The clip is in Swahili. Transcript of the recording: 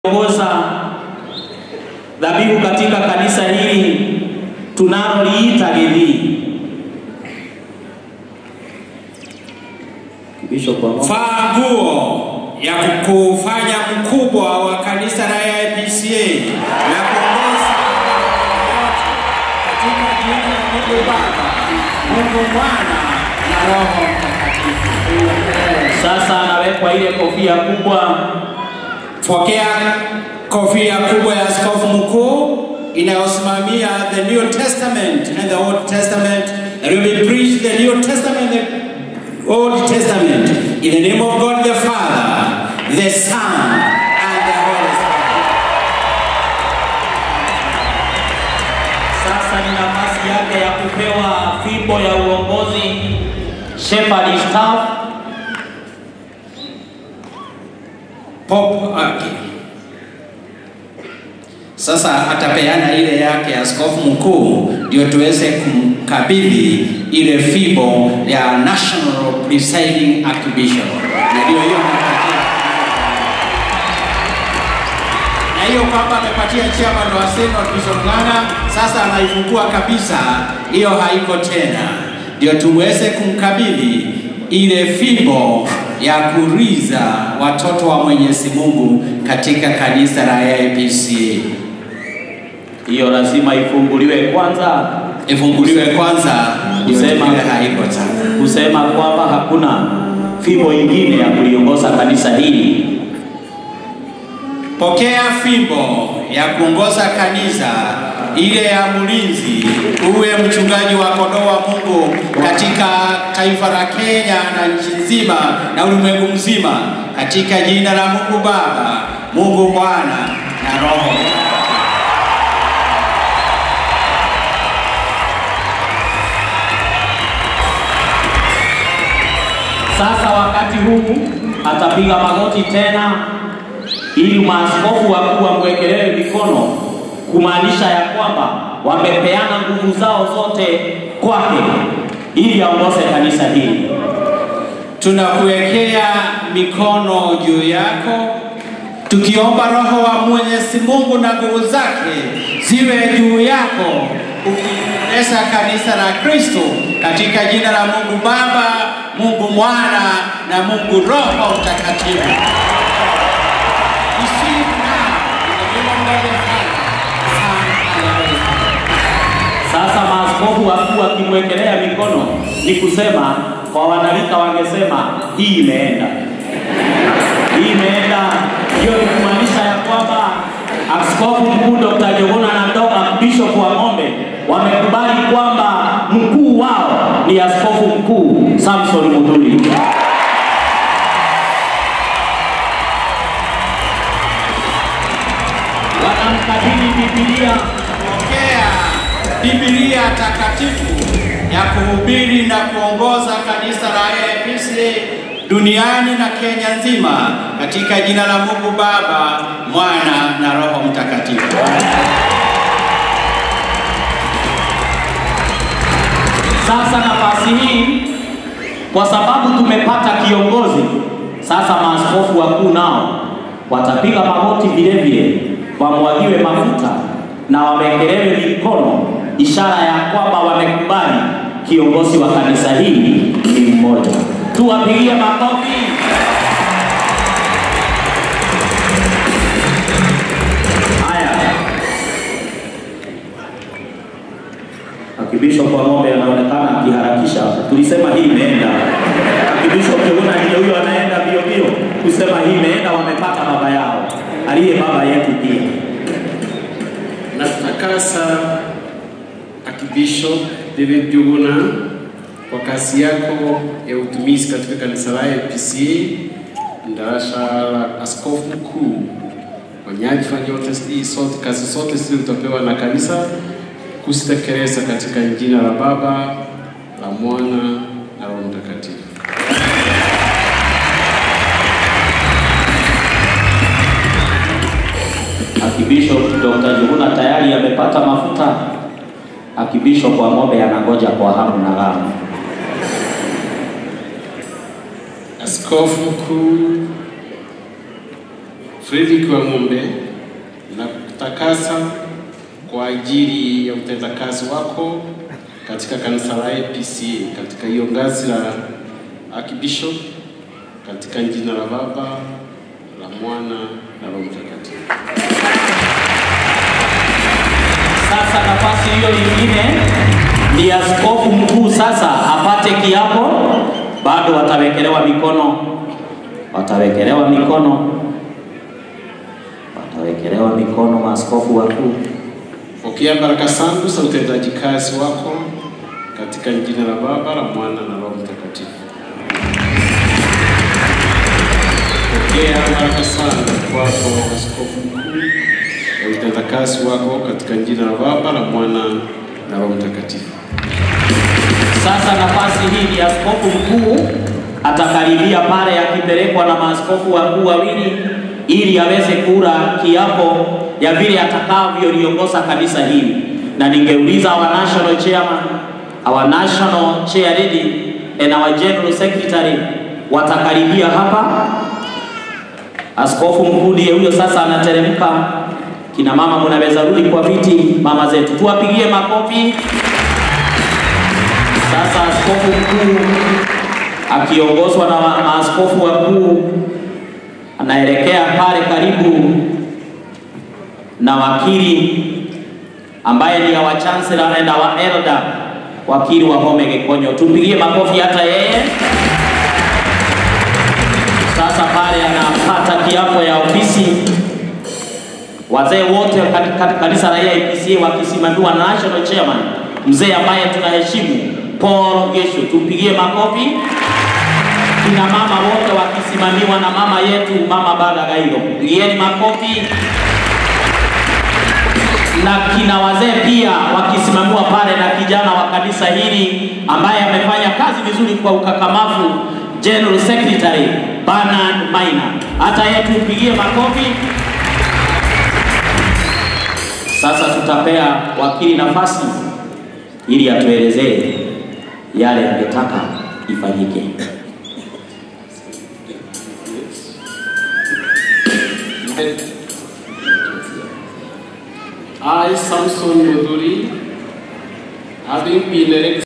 Kuongoza dhabihu katika kanisa hili tunaloliita Githii. Vaa nguo ya kukufanya mkubwa wa kanisa la AIPCA na kuongoza katika jina la Mungu Baba, Mungu Mwana na Roho Mtakatifu. Sasa anawekwa ile kofia kubwa. Pokea kofia kubwa ya askofu mkuu inayosimamia the New Testament and the Old Testament. And we will preach the New Testament and the Old Testament in the name of God the Father, the Son, and the Holy Spirit. Sasa ni nafasi yake ya kupewa fimbo ya uongozi, shepherd staff. Sasa atapeana ile yake askofu mkuu ndio tuweze kumkabidhi ile fimbo ya National Presiding Archbishop. Na ndio hiyo na hiyo kwamba amepatia chairman wa Synod Bishop Ng'ang'a, sasa anaifungua kabisa, hiyo haiko tena. Ndio tuweze kumkabidhi ile fimbo ya kuriza watoto wa Mwenyezi Mungu katika kanisa la AIPCA. Hiyo lazima ifunguliwe kwanza. Ifunguliwe kwanza, kusema haiko tena. Kusema kwamba hakuna fimbo nyingine ya kuliongoza kanisa hili. Pokea fimbo ya kuongoza kanisa, ile ya mlinzi, uwe mchungaji wa kondoo wa Mungu katika taifa la Kenya na nchi nzima na ulimwengu mzima, katika jina la Mungu Baba, Mungu Mwana na Roho. Sasa wakati huu atapiga magoti tena ili maaskofu wakuu wamwekelee mikono, kumaanisha ya kwamba wamepeana nguvu zao zote kwake ili aongoze kanisa hili. Tunakuwekea mikono juu yako, tukiomba Roho wa Mwenyezi Mungu na nguvu zake ziwe juu yako, ukiendesha kanisa la Kristo katika jina la Mungu Baba, Mungu Mwana na Mungu Roho Mtakatifu. Sasa maaskofu wakuu wakimwekelea mikono, ni kusema kwa wanalika wangesema hii imeenda. Hii imeenda. Hiyo ni kumaanisha ya kwamba askofu mkuu Dr. Njuguna na Bishop wa Ng'ombe wamekubali kwamba mkuu wao ni askofu mkuu Samson Muthuri. Wanamkabidhi Biblia. Pokea Biblia takatifu ya kuhubiri na kuongoza kanisa la AIPCA duniani na Kenya nzima katika jina la Mungu Baba, Mwana na Roho Mtakatifu. Sasa nafasi hii, kwa sababu tumepata kiongozi, sasa maaskofu wakuu nao watapiga magoti vile vile, wamwagiwe mafuta na wamekelewe mikono, ishara ya kwamba wamekubali kiongozi wa kanisa hili ni mmoja. Tuwapigie makofi. Haya. Akibishop wa Ng'ombe anaonekana akiharakisha. Tulisema hii imeenda. Akibishop Njuguna ndio huyo anaenda bio bio kusema hii imeenda, wamepata baba yao aliye baba yetu pia. Na tutakasa Archbishop David Njuguna kwa kazi yako ya utumishi katika kanisa la AIPCA, ndarasha la askofu mkuu, kwa nyadhifa zote, kazi zote zilizopewa na kanisa kuzitekeleza katika jina la Baba, la Mwana na Roho Mtakatifu. Archbishop Dr. Njuguna tayari amepata mafuta. Archbishop wa Ng'ombe anangoja kwa hamu na ghamu. Askofu mkuu Fredrick Wang'ombe na kutakasa kwa ajili ya utendakazi wako katika kanisa la APCA katika hiyo ngazi la Archbishop katika jina la Baba, la Mwana na Roho Mtakatifu. Sasa nafasi hiyo nyingine ni askofu mkuu sasa apate kiapo, bado watawekelewa mikono maaskofu wakuu. Pokea baraka zangu za utendaji kazi wako katika jina la Baba, la Mwana na Roho Mtakatifu. Pokea baraka zangu kwako askofu mkuu ya utendakazi wako katika jina la Baba, la Mwana na Roho Mtakatifu. Sasa nafasi hii ni askofu mkuu atakaribia pale akipelekwa na maaskofu wakuu wawili ili aweze kula kiapo ya vile atakavyoliongoza kanisa hili. Na ningeuliza our national chairman, our national chair lady and our general secretary watakaribia hapa. Askofu mkuu ndiye huyo sasa anateremka. Kina mama mnaweza rudi kwa viti, mama zetu. Tuwapigie makofi. Sasa askofu mkuu akiongozwa na maaskofu wakuu anaelekea pale karibu na wakili ambaye ni our chancellor and our elder, wakili Wahome Gĩkonyo. Tupigie makofi hata yeye. Sasa pale anapata kiapo ya ofisi. Wazee wote katika kanisa la APCA wakisimamiwa na national chairman, mzee ambaye tunaheshimu Paul Gesho. Tupigie makofi. Kina mama wote wakisimamiwa na mama yetu Mama Baga Gairo. Pigieni makofi. Na kina wazee pia wakisimamiwa pale na kijana wa kanisa hili ambaye amefanya kazi vizuri kwa ukakamavu, General Secretary Bernard Maina. Hata yeye tupigie makofi. Sasa tutapea wakili nafasi ili atuelezee yale angetaka ifanyike. I, Samson Mudhuri, having been elected